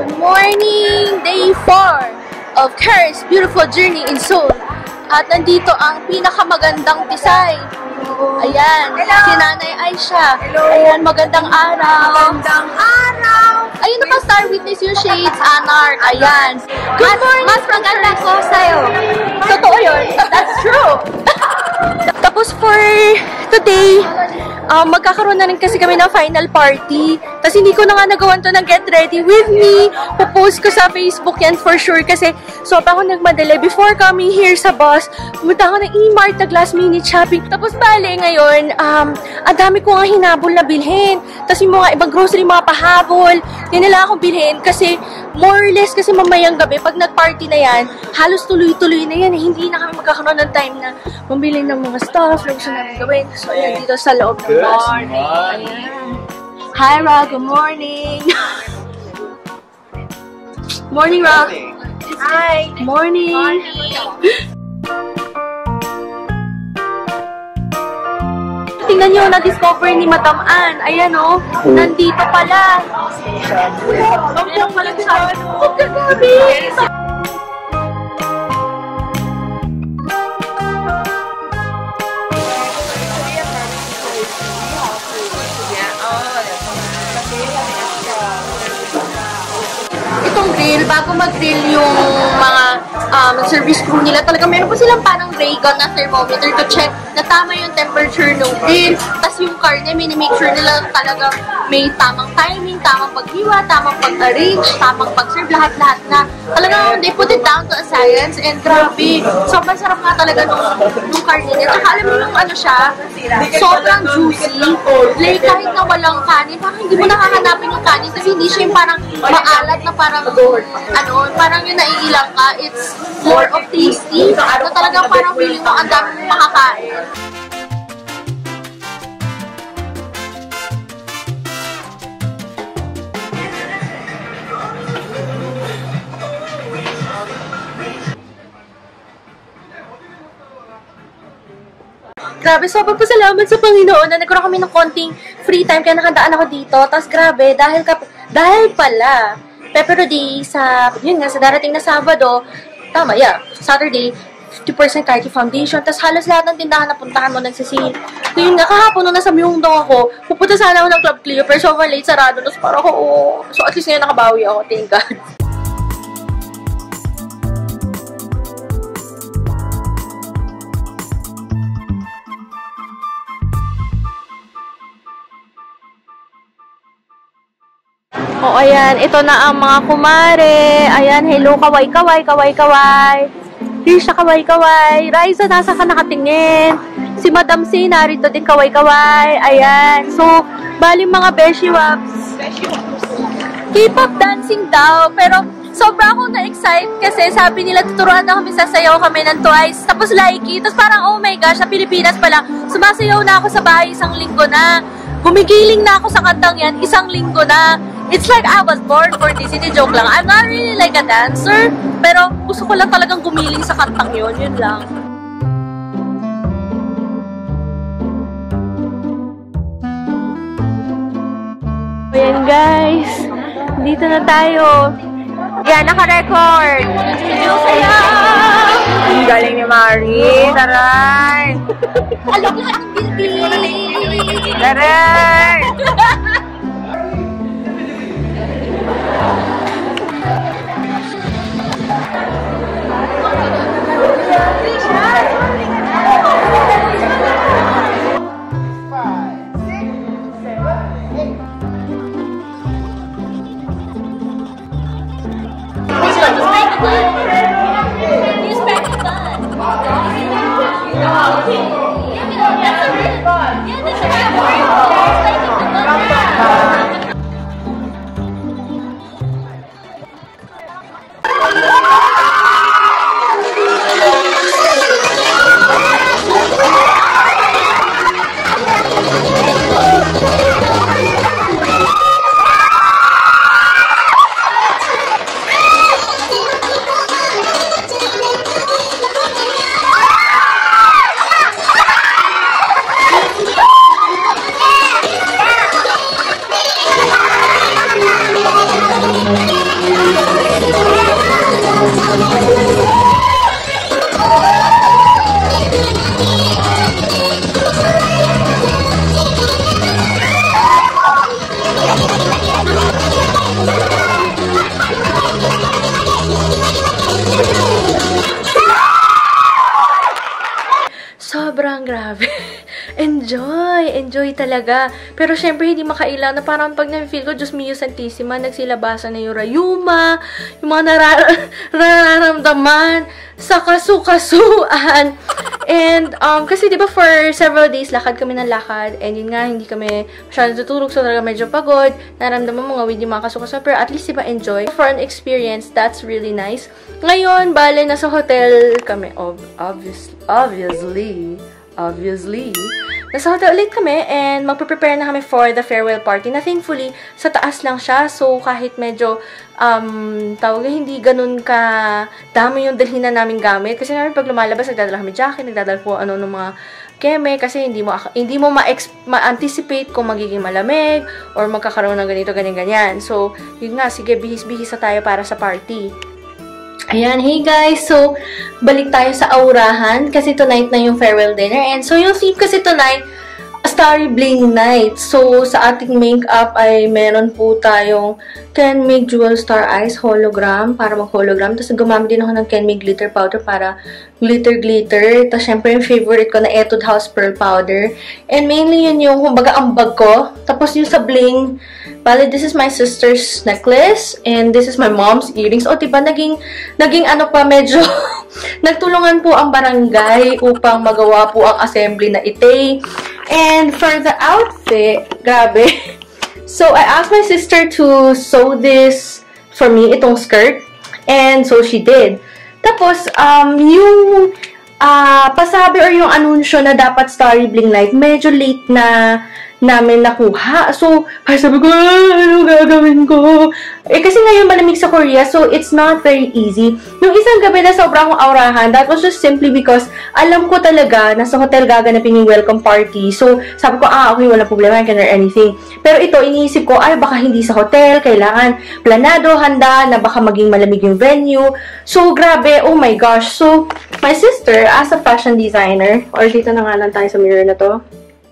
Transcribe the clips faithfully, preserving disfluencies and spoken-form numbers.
Good morning! Day four of Ker's Beautiful Journey in Seoul. At nandito ang pinakamagandang tisay. Ayan, hello. Si Nanay Aisha. Hello. Ayan, magandang araw. Magandang araw. Ayun na pa, star witness yung shades, Anark. Ayan. Good morning. Mas maganda ko sa'yo. Totoo yun. That's true. Tapos for today, um, magkakaroon na rin kasi kami ng final party. Tapos hindi ko na nga nagawan to ng get ready with me. Popost ko sa Facebook yan for sure kasi sobrang ako nagmadali. Before coming here sa bus, pumunta ako ng E-Mart, nag last minute shopping. Tapos bale ngayon, um, ang dami ko nga hinabol na bilhin. Tapos yung mga ibang grocery, mga pahabol, hindi nila akong bilhin kasi more or less kasi mamayang gabi, pag nag-party na yan, halos tuloy-tuloy na yan. Eh. Hindi na kami magkakaroon ng time na bumili ng mga stuff na gusto namin gawin. So, ayan, dito sa loob ng bus. Ayan. Hi, Ra. Good morning. Morning, Ra. Hi. Morning. Morning. Tingnan nyo, na-discover ni Matamaan. Ayan, oh. Nandito pala. Huwag lang pala siya. Huwag ka gabi. Itong grill, bago mag-grill yung mga um, service crew nila, talaga meron pa silang parang ray gun na thermometer to check na tama yung temperature ng grill. Tapos yung karne, minimake sure nila talaga may tamang timing, tamang paghiwa, tamang pag-arrange, tamang pag-serve, lahat-lahat na. Talagang they put it down to a science and grabe. Sobrang sarap nga talaga nung, nung karne niya. Tsaka alam mo yung ano siya, sobrang juicy. Like kahit na walang kanin, parang hindi mo nakahanapin yung kanin kasi hindi siya yung parang maalat na parang ano, parang yung naiilang ka. It's more of tasty. Na talagang parang feeling mo ang dami mong makakain. Grabe, sobrang pasalamat sa Panginoon na nagkaroon kami ng konting free time kaya nakadaan ako dito. Tapos grabe, dahil, ka, dahil pala, Pepero Day sa, yun nga, sa darating na Sabado, tama, yeah, Saturday, fifty percent Carty Foundation. Tapos halos lahat ng tindahan na puntahan mo nagsisale. So yun nga, kahapon nung nasa Myeongdong ako, pupunta sana ako ng Club Cleo, pero sobrang late, sarado. Tapos parang ako, oh. So at least ngayon nakabawi ako, thank God. O, oh, ayan. Ito na ang mga kumare. Ayan, hello, kaway, kaway, kaway, kaway. Risha, kaway, kaway. Raisa, nasa ka nakatingin. Si Madam C, narito din, kaway, kaway. Ayan. So, bali mga Beshi Waps. K-pop dancing daw. Pero, sobra akong na-excite kasi sabi nila, tuturuan na kami, sasayaw kami ng Twice. Tapos, Likey. Tapos parang, oh my gosh, sa Pilipinas pala, sumasayaw na ako sa bahay isang linggo na. Gumigiling na ako sa kantang yan, isang linggo na. It's like I was born for this. Hindi joke lang. I'm not really like a dancer, pero gusto ko lang talagang gumiling sa kantang yun. Yun lang. Ayan guys. Dito na tayo. Yan, naka-record. Ang galing ni Mari. Taray. Alok lahat ng building. Taray. enjoy, enjoy talaga. Pero syempre, hindi makailang na parang pag na-feel ko, Diyos mio Santissima, nagsilabasan na yung rayuma, yung mga narar nararamdaman sa kasukasuan. And, um, kasi diba for several days, lakad kami ng lakad, and yun nga, hindi kami masyadong tutulog, so talaga medyo pagod, naramdaman mo nga with yung mga kasukasuan, pero at least diba enjoy. For an experience, that's really nice. Ngayon, bale, nasa hotel kami, ob obviously, obviously, obviously, nasa hotel ulit kami, and magpe-prepare na kami for the farewell party, na thankfully, sa taas lang siya, so kahit medyo, um, tawag hindi ganun ka dami yung dalhin na namin gamit, kasi namin pag lumalabas, nagdadala kami jacket, nagdadala po ano ng mga keme, kasi hindi mo, hindi mo ma-anticipate kung magiging malamig, or magkakaroon ng ganito, ganyan-ganyan. So, yun nga, sige, bihis-bihis na tayo para sa party. Ayan, hey guys! So, balik tayo sa aurahan kasi tonight na yung farewell dinner. And so, yung theme kasi tonight, Starry Bling Night. So, sa ating makeup ay meron po tayong Kenmig Jewel Star Eyes hologram para mag-hologram. Tapos, gumamit din ako ng Kenmig Glitter Powder para glitter-glitter. Tapos, syempre, yung favorite ko na Etude House Pearl Powder. And mainly, yun yung, kumbaga, ambag ko. Tapos, yung sa bling, bale, this is my sister's necklace, and this is my mom's earrings. O, diba, naging, naging ano pa, medyo, nagtulungan po ang barangay upang magawa po ang assembly na ite. And for the outfit, grabe. So, I asked my sister to sew this for me, itong skirt. And so, she did. Tapos, um, yung uh, pasabi or yung anunsyo na dapat Starry Bling Night, medyo late na namin nakuha. So, ay sabi ko, ano gagawin ko? Eh, kasi ngayon malamig sa Korea, so it's not very easy. Yung isang gabi na sobrang aurahan, that was just simply because alam ko talaga na sa hotel gaganapin yung welcome party. So, sabi ko, ah, okay, walang problema, I can or anything. Pero ito, iniisip ko, ay, baka hindi sa hotel, kailangan planado, handa, na baka maging malamig yung venue. So, grabe, oh my gosh. So, my sister, as a fashion designer, or dito na nga lang tayo sa mirror na to,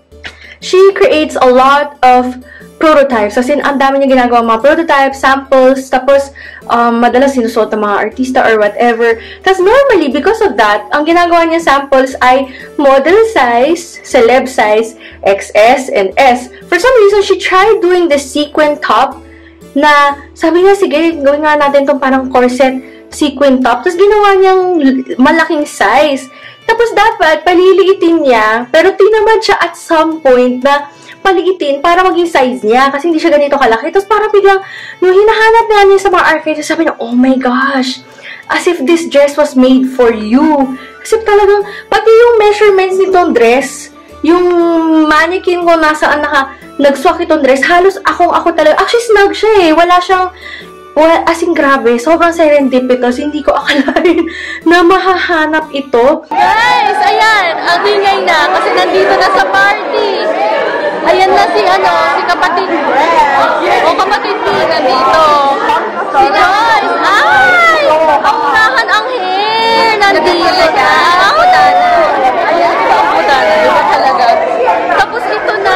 she creates a lot of prototypes. As in, ang dami niya ginagawa mga prototypes, samples, tapos um, madalas sinusuot ng mga artista or whatever. Tapos normally, because of that, ang ginagawa niya samples ay model size, celeb size, X S, and S. For some reason, she tried doing the sequin top na sabi niya, sige, gawin nga natin itong parang corset sequin top. Tapos ginawa niyang malaking size. Tapos dapat, paliliitin niya, pero tinamad siya at some point na paliitin para maging size niya kasi hindi siya ganito kalaki. Tapos parang biglang, nung hinahanap na niya sa mga arcade, sabi niya, oh my gosh, as if this dress was made for you. Kasi talagang, pati yung measurements nitong dress, yung mannequin ko nasaan naka, nag-swak itong dress, halos akong ako talaga, actually snug siya eh, wala siyang, well, as in, grabe, sobrang serendipitous. Hindi ko akalain na mahahanap ito. Guys, ayan, ang ingay na kasi nandito na sa party. Ayan na si, ano, si kapatid. O, kapatid B nandito. Si Joyce. Ay! Ang urahan ang hair. Nandito na. Ang putana. Ayan, ang putana. Diba talaga? Tapos ito na.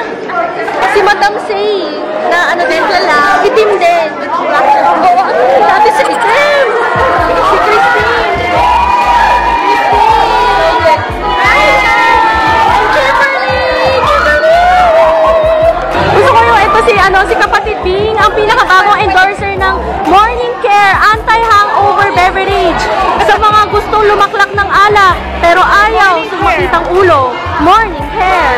Si Madam Say. Na ano din pala. Itim din. Oo, ano dati sa itim. Si Christine. Christine. Ang Kimberly. Kimberly. Gusto ko yung ito si, ano, si kapatid Bing, ang pinakabagong endorser ng Morning Care Anti-Hangover Beverage. Sa mga gustong lumaklak ng alak, pero ayaw sumakit ang ulo. Morning Care.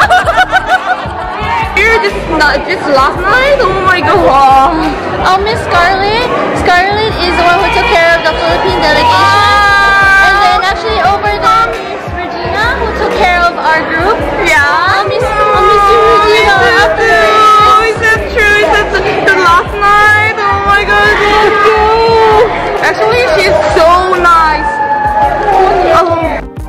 This is not just last night. Oh my god. Oh, Miss Scarlett. Scarlett is the one who took care of the Philippine delegation. Ah. And then actually over there, Miss Regina, who took care of our group. Yeah. Oh, Miss, oh, Miss Regina. Is that true? Is that true? Is that the, the last night? Oh my god. Actually, she's so nice. Oh.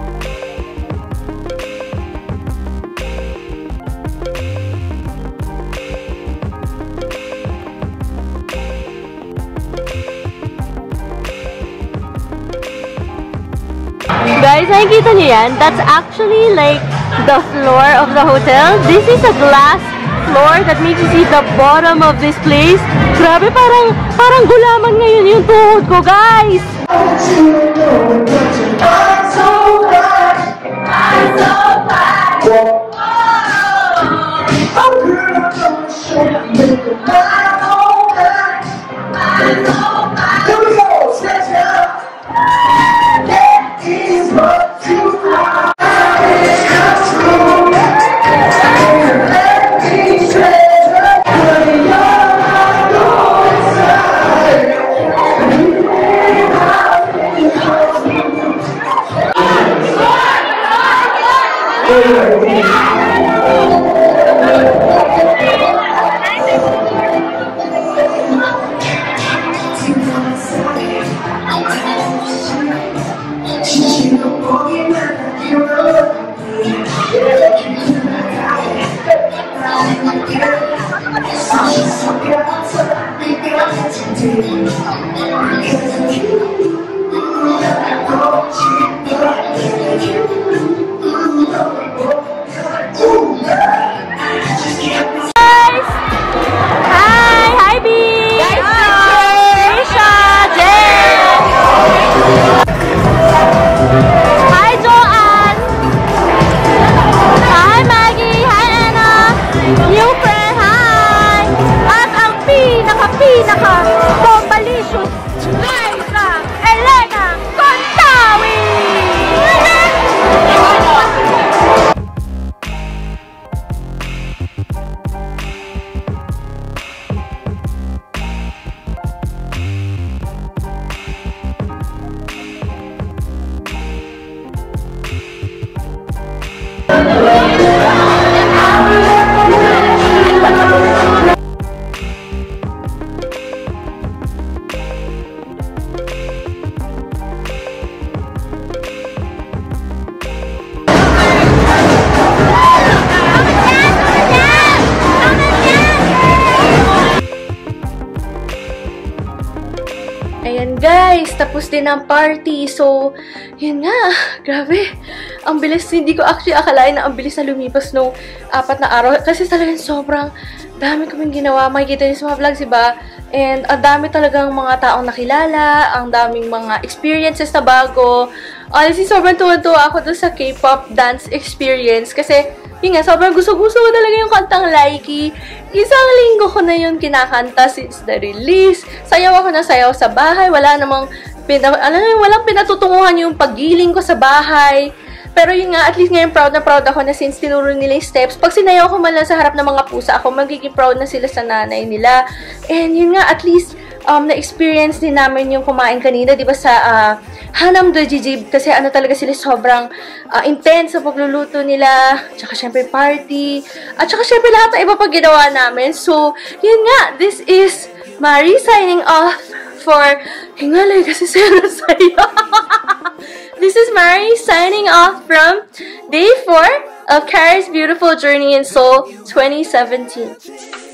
Guys, nakikita niyo yan? That's actually like the floor of the hotel. This is a glass floor that makes you see the bottom of this place. Grabe, parang, parang gulaman ngayon yung tuhod ko, guys! I'm so glad, I'm so glad. Ayan guys, tapos din ang party. So, yun nga, grabe. Ang bilis, hindi ko actually akalain na ang bilis na lumipas nung apat na araw. Kasi talagang sobrang dami kaming ginawa. Makikita niyo sa mga vlogs, diba? And ang dami talagang mga taong nakilala, ang daming mga experiences na bago. Honestly, sobrang tuwa-tuwa ako dun sa K-pop dance experience. Kasi, yun nga, sobrang gusto-gusto ko talaga yung kantang Likey. Isang linggo ko na yun kinakanta since the release. Sayaw ako na sayaw sa bahay. Wala namang, pina, alam mo, walang pinatutunguhan yung paggiling ko sa bahay. Pero yun nga, at least ngayon proud na proud ako na since tinuro nila yung steps. Pag sinayaw ko man lang sa harap ng mga pusa ako, magiging proud na sila sa nanay nila. And yun nga, at least, um, na-experience din namin yung kumain kanina, di ba, sa uh, Hanam Do Jijib. Kasi ano talaga sila, sobrang uh, intense sa pagluluto nila. Tsaka syempre party. At tsaka syempre lahat ng iba pag ginawa namin. So, yun nga, this is Mari signing off for, hingalay kasi sila sa'yo. This is Mari signing off from day four of Kara's Beautiful Journey in Seoul twenty seventeen.